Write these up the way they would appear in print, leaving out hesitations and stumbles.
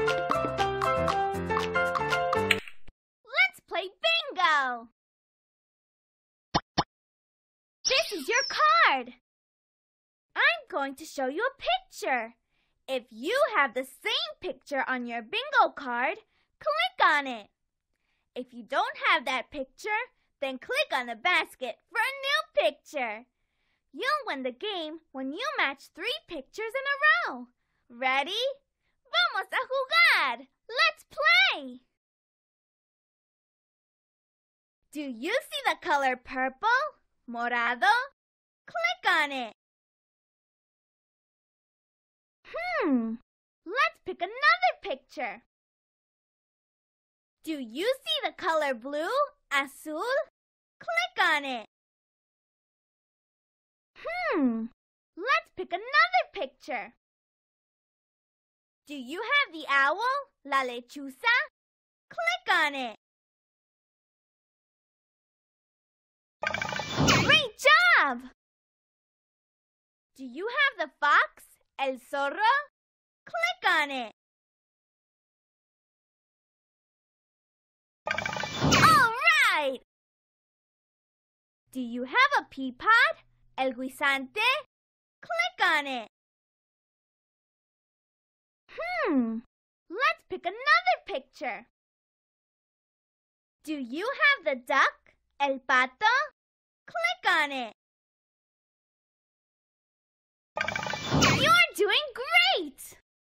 Let's play bingo! This is your card. I'm going to show you a picture. If you have the same picture on your bingo card, click on it. If you don't have that picture, then click on the basket for a new picture. You'll win the game when you match 3 pictures in a row. Ready? Vamos a jugar! Let's play! Do you see the color purple? Morado? Click on it. Let's pick another picture. Do you see the color blue? Azul? Click on it. Let's pick another picture. Do you have the owl? La lechuza? Click on it. Great job! Do you have the fox? El zorro? Click on it. All right! Do you have a pea pod? El guisante? Click on it. Let's pick another picture. Do you have the duck? El pato? Click on it. You're doing great!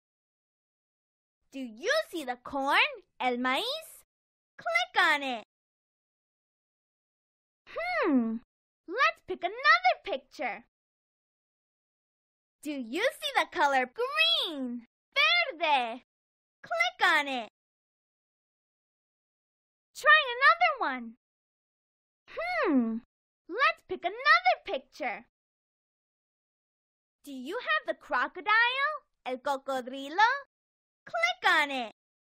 Do you see the corn? El maíz? Click on it. Let's pick another picture. Do you see the color green? Verde. Click on it. Try another one. Let's pick another picture. Do you have the crocodile? El cocodrilo? Click on it.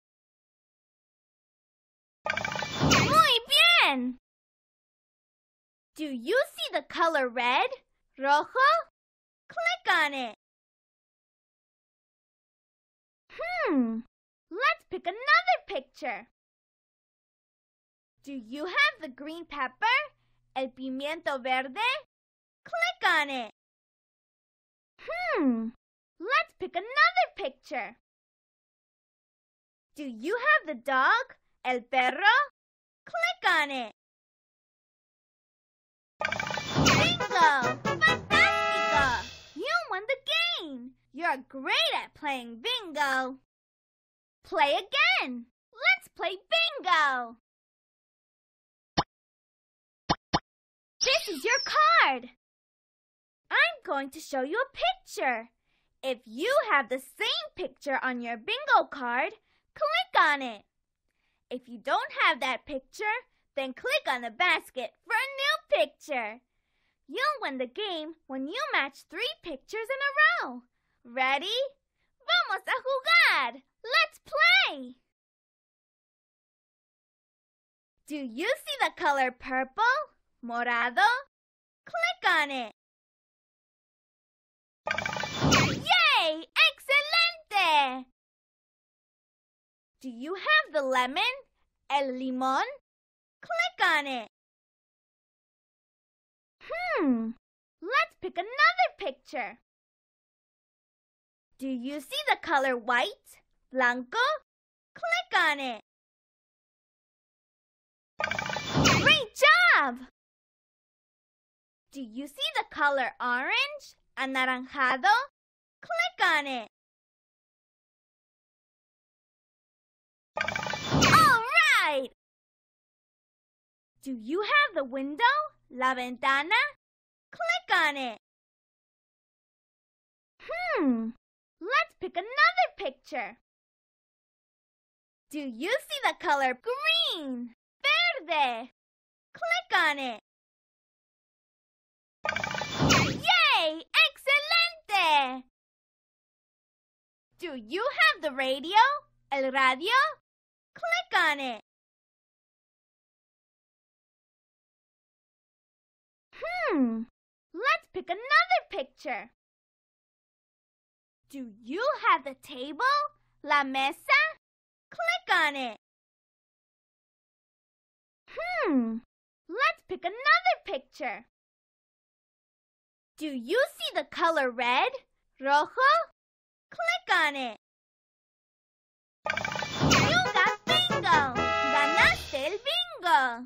Muy bien! Do you see the color red? Rojo? Click on it. Let's pick another picture. Do you have the green pepper? El pimiento verde? Click on it. Let's pick another picture. Do you have the dog? El perro? Click on it. Bingo! Fantástico! You won the game! You're great at playing bingo. Play again. Let's play bingo. This is your card. I'm going to show you a picture. If you have the same picture on your bingo card, click on it. If you don't have that picture, then click on the basket for a new picture. You'll win the game when you match 3 pictures in a row. Ready? Vamos a jugar! Let's play! Do you see the color purple? Morado? Click on it. Yay! Excelente! Do you have the lemon? El limón? Click on it. Let's pick another picture. Do you see the color white? Blanco? Click on it. Great job! Do you see the color orange? Anaranjado? Click on it. All right! Do you have the window? La ventana? Click on it. Let's pick another picture. Do you see the color green? Verde. Click on it. Yay! Excelente! Do you have the radio? El radio? Click on it. Let's pick another picture. Do you have the table? La mesa? Click on it. Let's pick another picture. Do you see the color red? Rojo? Click on it. You got bingo! Ganaste el bingo!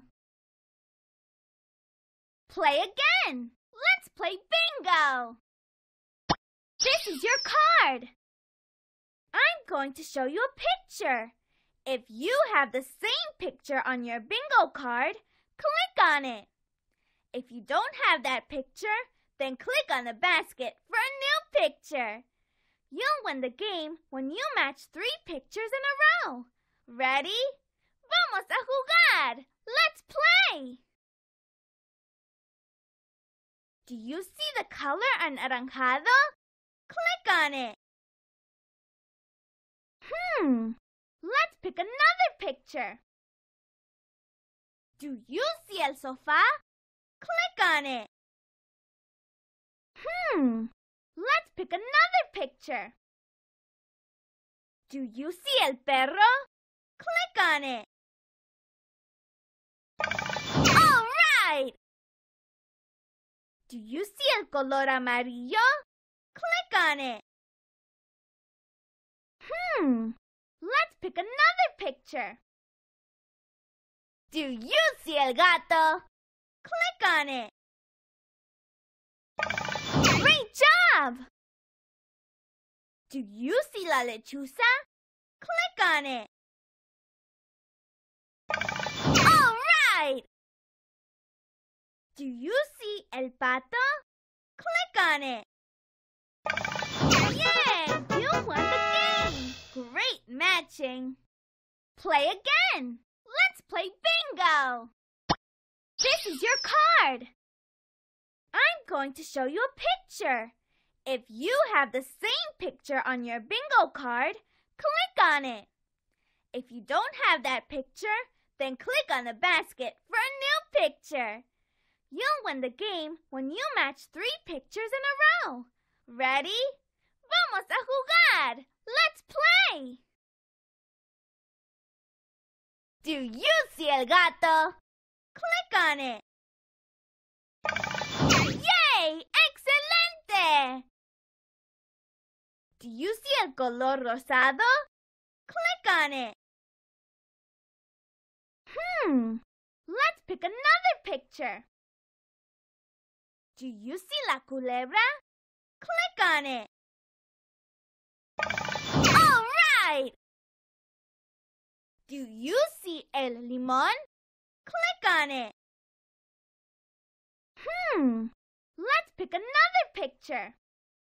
Play again. Let's play bingo. This is your card. I'm going to show you a picture. If you have the same picture on your bingo card, click on it. If you don't have that picture, then click on the basket for a new picture. You'll win the game when you match 3 pictures in a row. Ready? Vamos a jugar! Let's play! Do you see the color anaranjado? Click on it. Let's pick another picture. Do you see el sofá? Click on it. Let's pick another picture. Do you see el perro? Click on it. All right! Do you see el color amarillo? Click on it. Let's pick another picture. Do you see el gato? Click on it. Great job! Do you see la lechuza? Click on it. All right! Do you see el pato? Click on it. Yay! You won the game! Great matching! Play again! Let's play bingo! This is your card! I'm going to show you a picture. If you have the same picture on your bingo card, click on it. If you don't have that picture, then click on the basket for a new picture. You'll win the game when you match 3 pictures in a row. Ready? Vamos a jugar! Let's play! Do you see el gato? Click on it. Yay! Excelente! Do you see el color rosado? Click on it. Let's pick another picture. Do you see la culebra? Click on it. All right! Do you see el limón? Click on it. Let's pick another picture.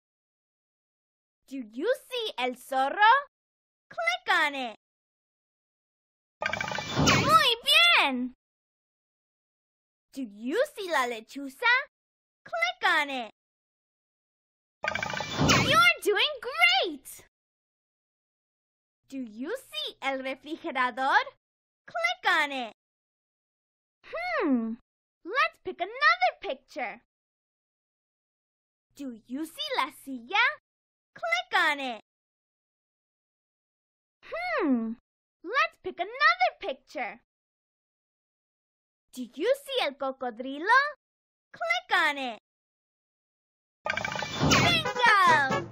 Do you see el zorro? Click on it. Muy bien! Do you see la lechuza? Click on it. You're doing great! Do you see el refrigerador? Click on it. Let's pick another picture. Do you see la silla? Click on it. Let's pick another picture. Do you see el cocodrilo? Click on it. Bingo!